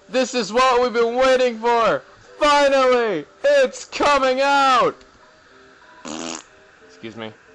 This is what we've been waiting for! Finally! It's coming out! Excuse me.